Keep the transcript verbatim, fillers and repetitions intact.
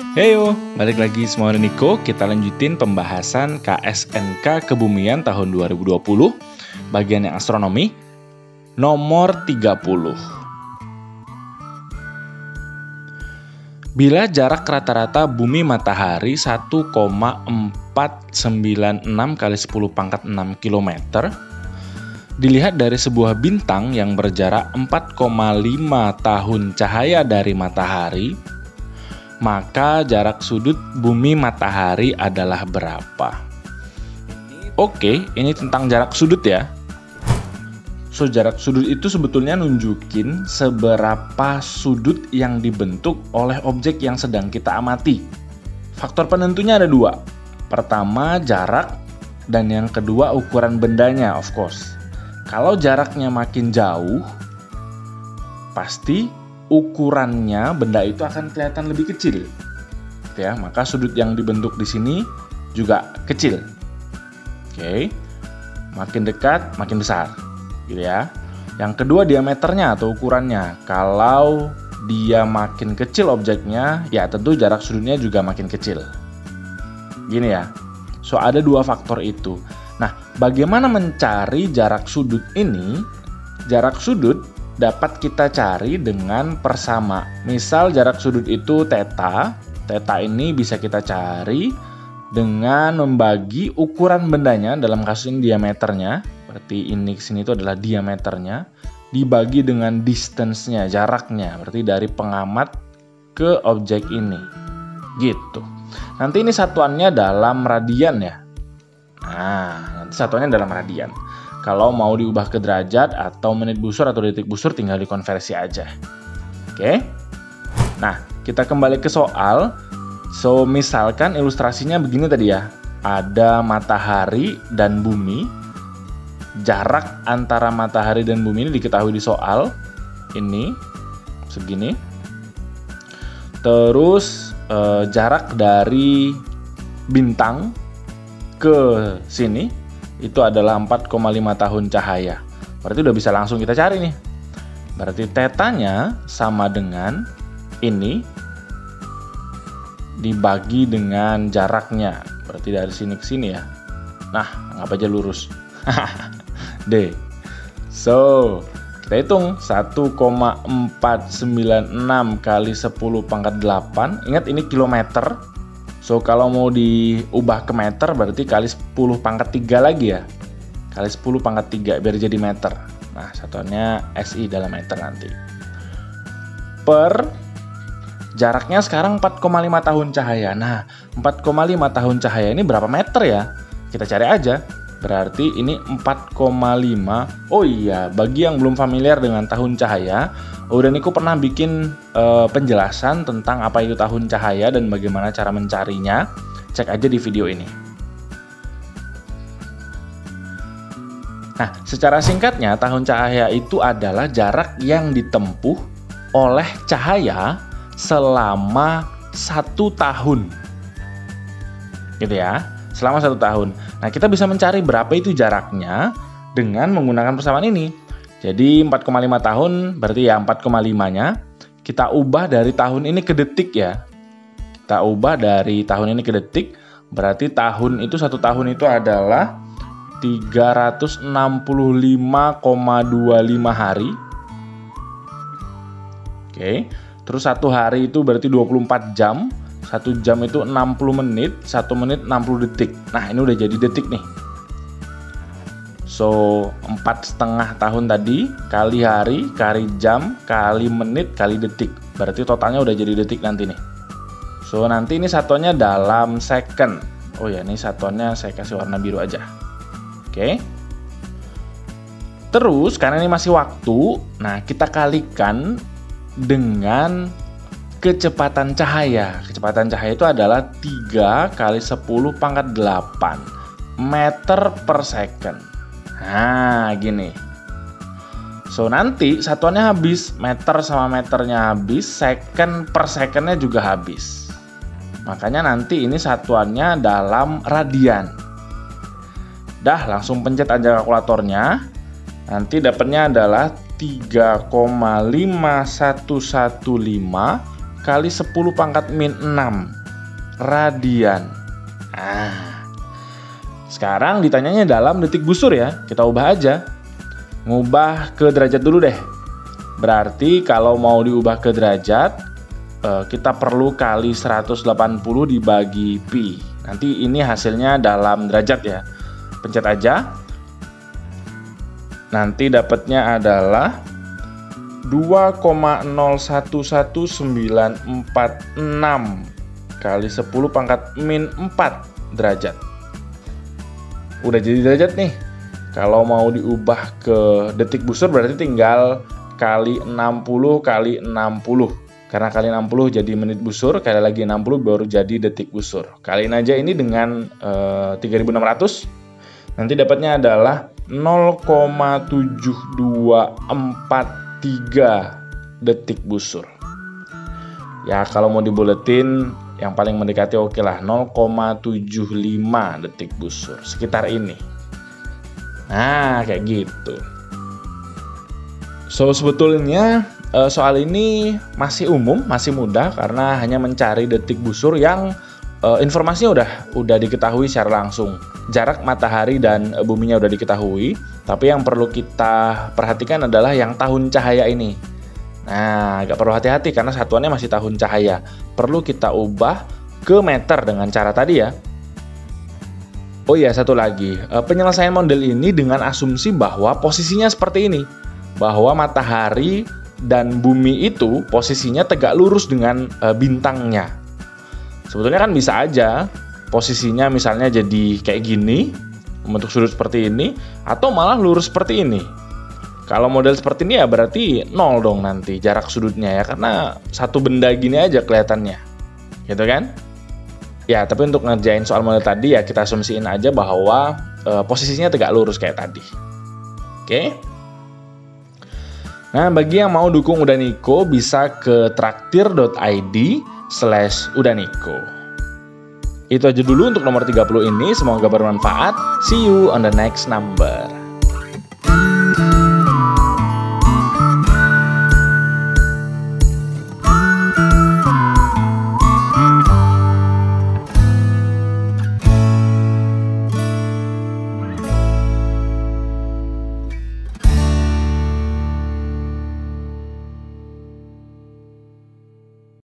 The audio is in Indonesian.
Heyo, balik lagi semua dengan Niko. Kita lanjutin pembahasan K S N K Kebumian tahun dua ribu dua puluh, bagian yang astronomi, nomor tiga puluh. Bila jarak rata-rata bumi matahari satu koma empat sembilan enam kali sepuluh pangkat enam kilometer, dilihat dari sebuah bintang yang berjarak empat koma lima tahun cahaya dari matahari, maka jarak sudut bumi matahari adalah berapa? Oke, ini tentang jarak sudut ya. So, jarak sudut itu sebetulnya nunjukin seberapa sudut yang dibentuk oleh objek yang sedang kita amati. Faktor penentunya ada dua. Pertama, jarak, dan yang kedua ukuran bendanya, of course. Kalau jaraknya makin jauh, pasti ukurannya benda itu akan kelihatan lebih kecil, ya. Maka sudut yang dibentuk di sini juga kecil. Oke, makin dekat makin besar, gitu ya. Yang kedua diameternya atau ukurannya. Kalau dia makin kecil objeknya, ya tentu jarak sudutnya juga makin kecil. Gini ya. So ada dua faktor itu. Nah, bagaimana mencari jarak sudut ini? Jarak sudut dapat kita cari dengan persama. Misal jarak sudut itu theta. Theta ini bisa kita cari dengan membagi ukuran bendanya, dalam kasus ini diameternya. Berarti ini kesini itu adalah diameternya. Dibagi dengan distance-nya, jaraknya. Berarti dari pengamat ke objek ini. Gitu. Nanti ini satuannya dalam radian ya. Nah, nanti satuannya dalam radian. Kalau mau diubah ke derajat atau menit busur atau detik busur tinggal dikonversi aja. Oke. Nah, kita kembali ke soal. So, misalkan ilustrasinya begini tadi ya. Ada matahari dan bumi. Jarak antara matahari dan bumi ini diketahui di soal. Ini segini. Terus eh, jarak dari bintang ke sini itu adalah empat koma lima tahun cahaya. Berarti udah bisa langsung kita cari nih. Berarti tetanya sama dengan ini dibagi dengan jaraknya. Berarti dari sini ke sini ya. Nah, anggap aja lurus. D. So, kita hitung satu koma empat sembilan enam kali sepuluh pangkat delapan. Ingat ini kilometer. So, kalau mau diubah ke meter berarti kali sepuluh pangkat tiga lagi ya. Kali sepuluh pangkat tiga biar jadi meter. Nah, satuannya S I dalam meter nanti. Per jaraknya sekarang empat koma lima tahun cahaya. Nah, empat koma lima tahun cahaya ini berapa meter ya? Kita cari aja. Berarti ini empat koma lima. Oh iya, bagi yang belum familiar dengan tahun cahaya, udah Niko pernah bikin uh, penjelasan tentang apa itu tahun cahaya dan bagaimana cara mencarinya. Cek aja di video ini. Nah, secara singkatnya tahun cahaya itu adalah jarak yang ditempuh oleh cahaya selama satu tahun. Gitu ya, selama satu tahun. Nah, kita bisa mencari berapa itu jaraknya dengan menggunakan persamaan ini. Jadi empat koma lima tahun berarti ya empat koma lima-nya kita ubah dari tahun ini ke detik ya. Kita ubah dari tahun ini ke detik, berarti tahun itu satu tahun itu adalah tiga ratus enam puluh lima koma dua lima hari. Oke. Terus satu hari itu berarti dua puluh empat jam. Satu jam itu enam puluh menit, satu menit enam puluh detik. Nah, ini udah jadi detik nih. So, empat setengah tahun tadi kali hari, kali jam, kali menit, kali detik. Berarti totalnya udah jadi detik nanti nih. So, nanti ini satuannya dalam second. Oh ya, ini satuannya saya kasih warna biru aja. Oke. Terus, karena ini masih waktu, nah kita kalikan dengan kecepatan cahaya. Kecepatan cahaya itu adalah tiga kali sepuluh pangkat delapan meter per second. Nah, gini. So, nanti satuannya habis. Meter sama meternya habis, second per secondnya juga habis. Makanya nanti ini satuannya dalam radian. Dah, langsung pencet aja kalkulatornya. Nanti dapatnya adalah tiga koma lima satu satu lima kali sepuluh pangkat min enam. radian. Nah, sekarang ditanyanya dalam detik busur ya. Kita ubah aja. Ngubah ke derajat dulu deh. Berarti kalau mau diubah ke derajat, kita perlu kali seratus delapan puluh dibagi pi. Nanti ini hasilnya dalam derajat ya. Pencet aja. Nanti dapatnya adalah dua koma nol satu satu sembilan empat enam kali sepuluh pangkat min empat derajat. Udah jadi derajat nih. Kalau mau diubah ke detik busur berarti tinggal kali enam puluh kali enam puluh. Karena kali enam puluh jadi menit busur, kali lagi enam puluh baru jadi detik busur. Kaliin aja ini dengan uh, tiga ribu enam ratus. Nanti dapatnya adalah nol koma tujuh dua empat tiga detik busur. Ya kalau mau dibuletin yang paling mendekati oke lah, nol koma tujuh lima detik busur. Sekitar ini. Nah kayak gitu. So sebetulnya soal ini masih umum, masih mudah karena hanya mencari detik busur yang uh, informasinya udah udah diketahui secara langsung. Jarak matahari dan buminya udah diketahui, tapi yang perlu kita perhatikan adalah yang tahun cahaya ini. Nah, agak perlu hati-hati karena satuannya masih tahun cahaya. Perlu kita ubah ke meter dengan cara tadi ya. Oh iya, satu lagi. Uh, penyelesaian model ini dengan asumsi bahwa posisinya seperti ini. Bahwa matahari dan bumi itu posisinya tegak lurus dengan e, bintangnya. Sebetulnya kan bisa aja posisinya misalnya jadi kayak gini, membentuk sudut seperti ini, atau malah lurus seperti ini. Kalau model seperti ini ya berarti nol dong nanti jarak sudutnya ya, karena satu benda gini aja kelihatannya. Gitu kan? Ya, tapi untuk ngerjain soal model tadi ya kita asumsiin aja bahwa e, posisinya tegak lurus kayak tadi. Oke? Nah, bagi yang mau dukung Udaniko bisa ke traktir dot i d slash udaniko. Itu aja dulu untuk nomor tiga puluh ini, semoga bermanfaat. See you on the next number.